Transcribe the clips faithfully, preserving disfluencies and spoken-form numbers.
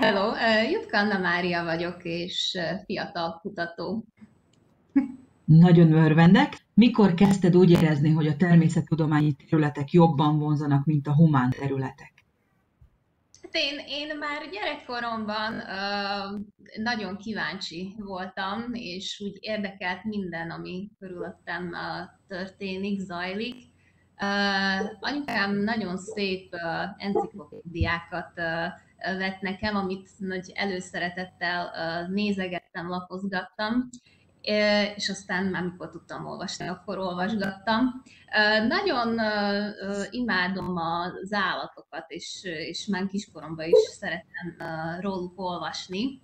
Hello, Jutka Anna Mária vagyok, és fiatal kutató. Nagyon örvendek. Mikor kezdted úgy érezni, hogy a természettudományi területek jobban vonzanak, mint a humán területek? Hát én, én már gyerekkoromban uh, nagyon kíváncsi voltam, és úgy érdekelt minden, ami körülöttem uh, történik, zajlik. Uh, anyukám nagyon szép uh, enciklopédiákat uh, vett nekem, amit nagy előszeretettel uh, nézegettem, lapozgattam, és aztán már mikor tudtam olvasni, akkor olvasgattam. Nagyon imádom az állatokat, és, és már kiskoromban is szeretem róluk olvasni.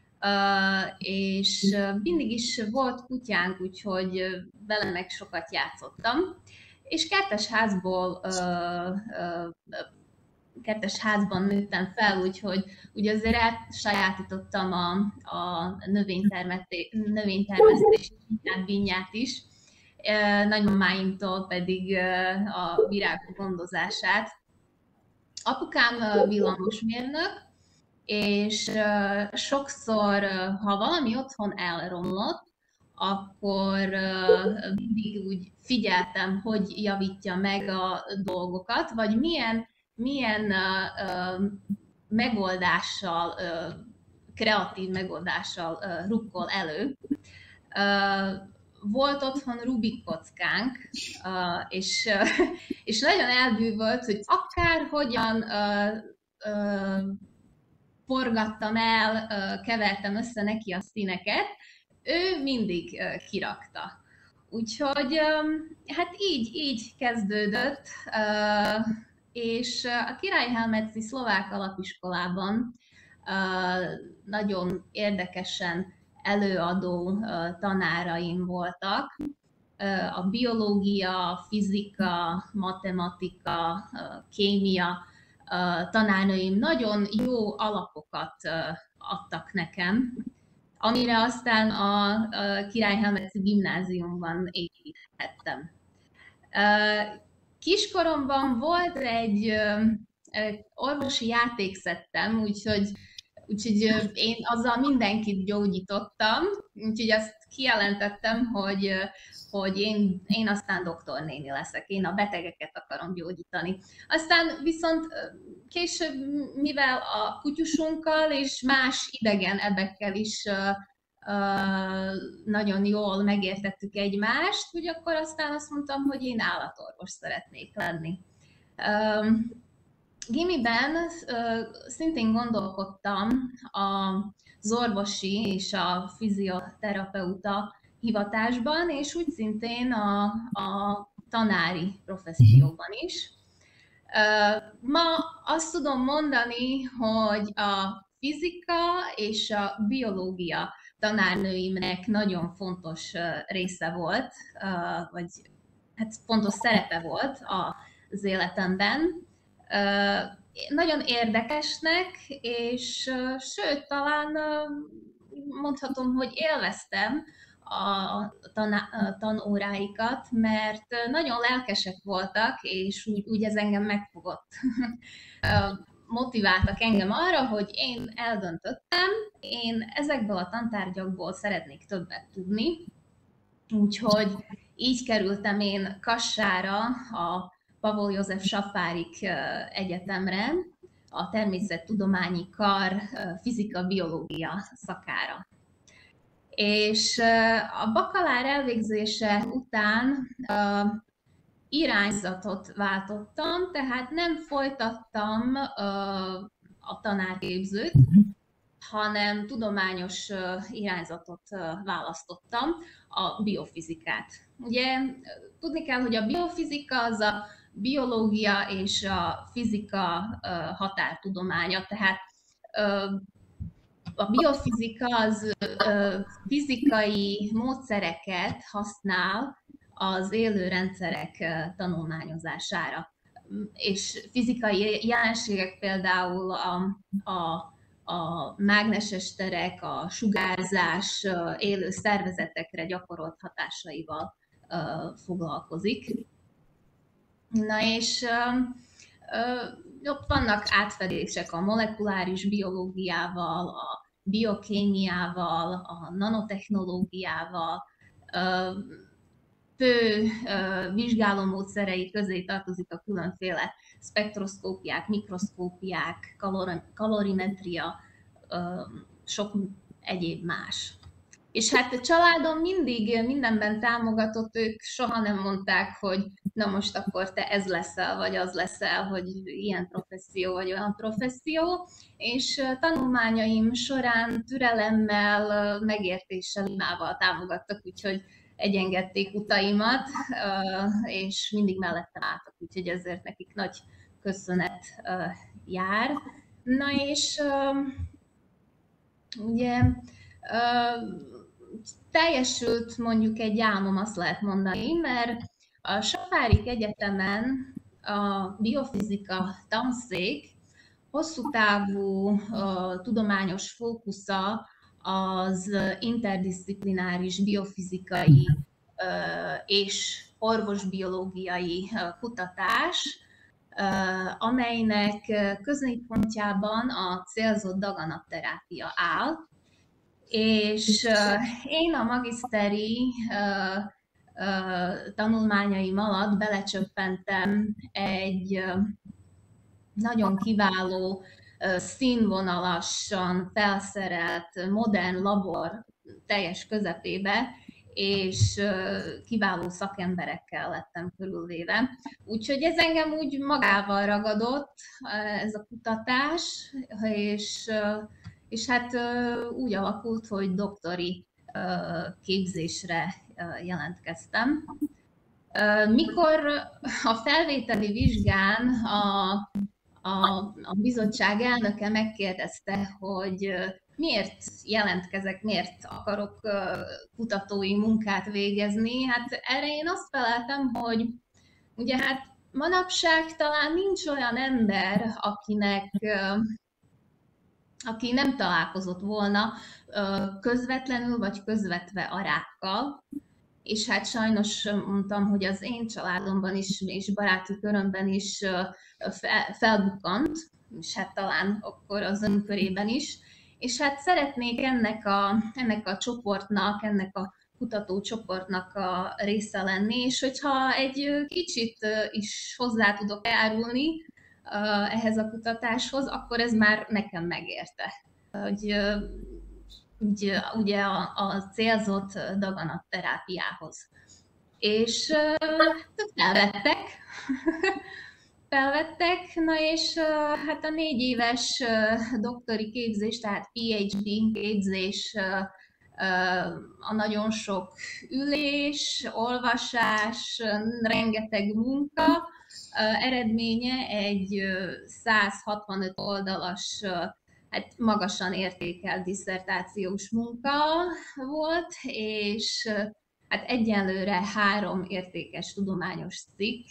És mindig is volt kutyánk, úgyhogy vele meg sokat játszottam. És kertes házból kertes házban nőttem fel, úgyhogy úgy azért elsajátítottam a, a növénytermesztés vinyát is, nagymamáimtól pedig a virágok gondozását. Apukám villamosmérnök, és sokszor, ha valami otthon elromlott, akkor mindig úgy figyeltem, hogy javítja meg a dolgokat, vagy milyen milyen uh, uh, megoldással, uh, kreatív megoldással uh, rukkol elő. Uh, volt otthon Rubik kockánk, uh, és, uh, és nagyon elbűvölt, hogy akár hogyan uh, uh, forgattam el, uh, kevertem össze neki a színeket, ő mindig uh, kirakta. Úgyhogy um, hát így, így kezdődött, uh, és a Királyhelmetszi Szlovák Alapiskolában nagyon érdekesen előadó tanáraim voltak. A biológia, a fizika, matematika, kémia tanárnőim nagyon jó alapokat adtak nekem, amire aztán a Királyhelmetszi Gimnáziumban építhettem. Kiskoromban volt egy orvosi játékszettem, úgyhogy, úgyhogy én azzal mindenkit gyógyítottam, úgyhogy azt kijelentettem, hogy, hogy én, én aztán doktornéni leszek, én a betegeket akarom gyógyítani. Aztán viszont később, mivel a kutyusunkkal és más idegen ebekkel is Uh, nagyon jól megértettük egymást, úgy akkor aztán azt mondtam, hogy én állatorvos szeretnék lenni. Uh, Gimiben uh, szintén gondolkodtam az orvosi és a fizioterapeuta hivatásban, és úgy szintén a, a tanári professzióban is. Uh, ma azt tudom mondani, hogy a fizika és a biológia tanárnőimnek nagyon fontos része volt, vagy hát fontos szerepe volt az életemben. Nagyon érdekesnek, és sőt, talán mondhatom, hogy élveztem a tanóráikat, mert nagyon lelkesek voltak, és úgy, úgy ez engem megfogott. Motiváltak engem arra, hogy én eldöntöttem, én ezekből a tantárgyakból szeretnék többet tudni, úgyhogy így kerültem én Kassára, a Pavol József Safárik Egyetemre, a Természettudományi Kar fizika-biológia szakára. És a bakalár elvégzése után irányzatot váltottam, tehát nem folytattam uh, a tanárképzőt, hanem tudományos uh, irányzatot uh, választottam, a biofizikát. Ugye tudni kell, hogy a biofizika az a biológia és a fizika uh, határtudománya, tehát uh, a biofizika az uh, fizikai módszereket használ az élő rendszerek tanulmányozására. És fizikai jelenségek például a, a, a mágneses terek, a sugárzás élő szervezetekre gyakorolt hatásaival uh, foglalkozik. Na és uh, uh, ott vannak átfedések a molekuláris biológiával, a biokémiával, a nanotechnológiával. Fő vizsgálómódszerei közé tartozik a különféle spektroszkópiák, mikroszkópiák, kalorimetria, sok egyéb más. És hát a családom mindig mindenben támogatott, ők soha nem mondták, hogy na most akkor te ez leszel, vagy az leszel, hogy ilyen professzió, vagy olyan professzió. És tanulmányaim során türelemmel, megértéssel, imával támogattak, úgyhogy egyengedték utaimat, és mindig mellettem álltak, úgyhogy ezért nekik nagy köszönet jár. Na és ugye teljesült mondjuk egy álmom, azt lehet mondani, mert a Safárik Egyetemen a biofizika tanszék hosszú távú uh, tudományos fókusza az interdisziplináris biofizikai uh, és orvosbiológiai uh, kutatás, uh, amelynek középpontjában a célzott daganatterápia áll, és uh, én a magiszteri uh, uh, tanulmányaim alatt belecsöppentem egy uh, nagyon kiváló, uh, színvonalasan felszerelt, modern labor teljes közepébe, és uh, kiváló szakemberekkel lettem körülvéve. Úgyhogy ez engem úgy magával ragadott, uh, ez a kutatás, és uh, És hát úgy alakult, hogy doktori képzésre jelentkeztem. Mikor a felvételi vizsgán a, a, a bizottság elnöke megkérdezte, hogy miért jelentkezek, miért akarok kutatói munkát végezni, hát erre én azt feleltem, hogy ugye hát manapság talán nincs olyan ember, akinek aki nem találkozott volna közvetlenül vagy közvetve a rákkal, és hát sajnos mondtam, hogy az én családomban is, és baráti körömben is felbukkant, és hát talán akkor az ön körében is, és hát szeretnék ennek a, ennek a csoportnak, ennek a kutatócsoportnak a része lenni, és hogyha egy kicsit is hozzá tudok járulni ehhez a kutatáshoz, akkor ez már nekem megérte. Hogy ugye, ugye a, a célzott daganatterápiához. És felvettek, felvettek, na és hát a négy éves doktori képzés, tehát PhD képzés, a nagyon sok ülés, olvasás, rengeteg munka, eredménye egy száz hatvanöt oldalas, hát magasan értékelt disszertációs munka volt, és hát egyenlőre három értékes tudományos cikk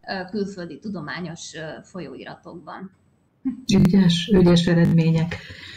külföldi tudományos folyóiratokban. Ügyes, ügyes eredmények.